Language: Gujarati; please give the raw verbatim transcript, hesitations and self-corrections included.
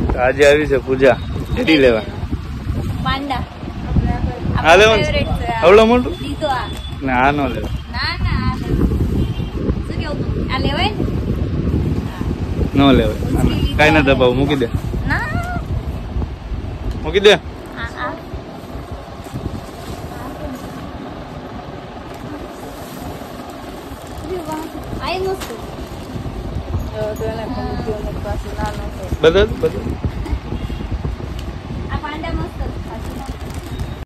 આજે આવી છે પૂજા એડી લેવા પાંડા આ લેવાનું આવડો મોટું દીધો આ ના આ નો લેવા ના ના શું કેવું આ લેવાય નો લેવાય કાઈ ના દબાવ મૂકી દે ના મૂકી દે આ આ આઈ મસ્ત બદલ બદલ આ પાંડા મસ્ત